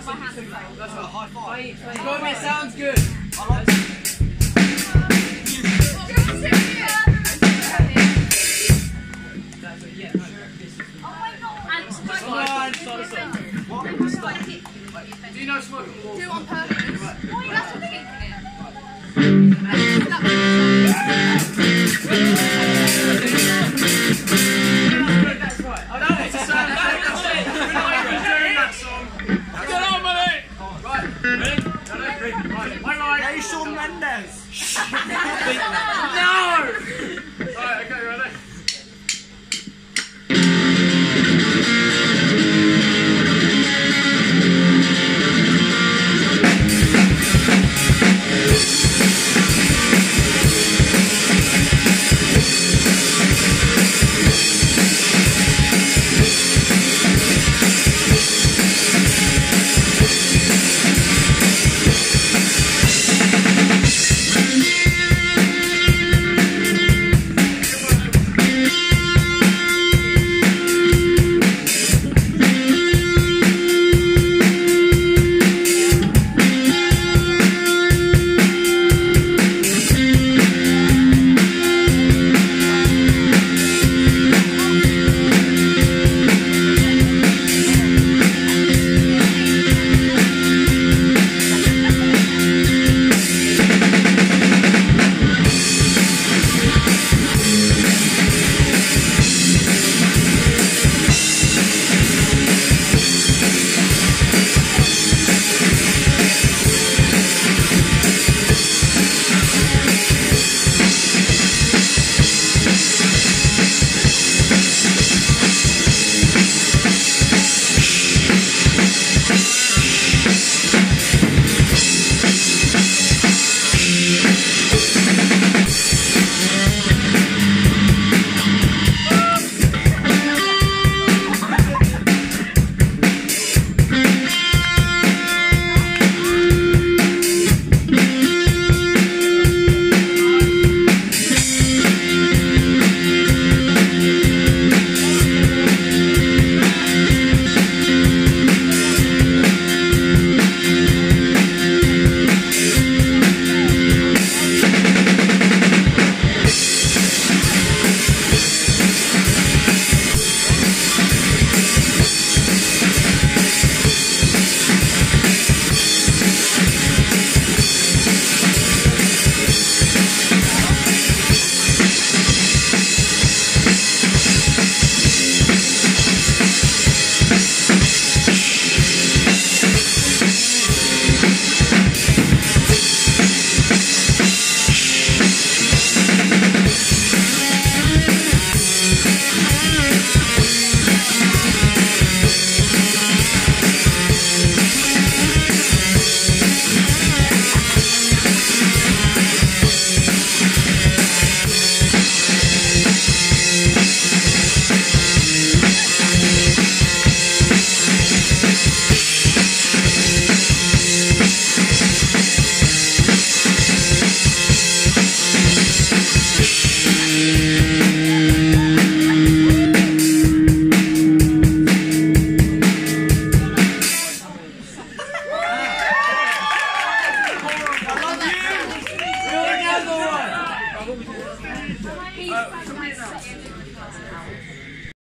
That's a high five. Jacobi, it sounds good. Do you know smoke and water? Do on purpose. Why that's what thinking it? That's right. I know it's a sound. That's it. We're not even doing that song. Get on with it. Right. Ready? Right. Right. Hey, Shawn Mendes. No. Right. Okay. Ready?